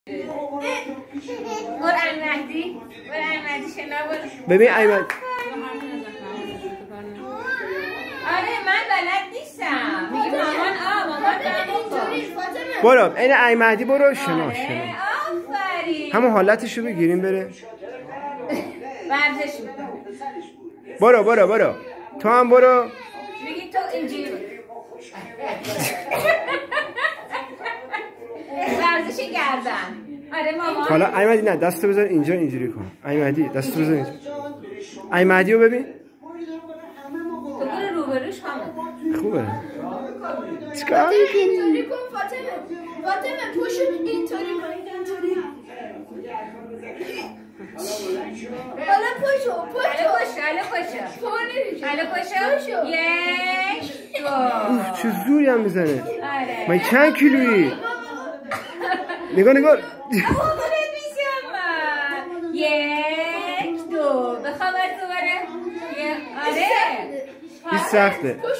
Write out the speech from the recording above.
برو احمدی شنا برو. ببین ایمن. آره من بلد نیستم. میگه مامان مامان برو این ایمدی برو شنا. آفرین. همون حالتشو بگیریم بره. ورزش برو تو هم برو. میگی تو اینجوری ورزش گردن. آره مامان. حالا ایمدی نه دستو بذار اینجا اینجوری کن. ایمدی دستو بذار اینجا. ایمدی رو ببین. تو برو روبروش همون. خوبه. چیکار می‌کنی؟ اینطوری کن فاطمه پوشو اینطوری کن اینطوری. حالا پوشو. یک دو. چه زوری هم میزنه. آره. من چند کیلویی؟ نگاه یک دو. بخواب دوباره. آره. این سخته.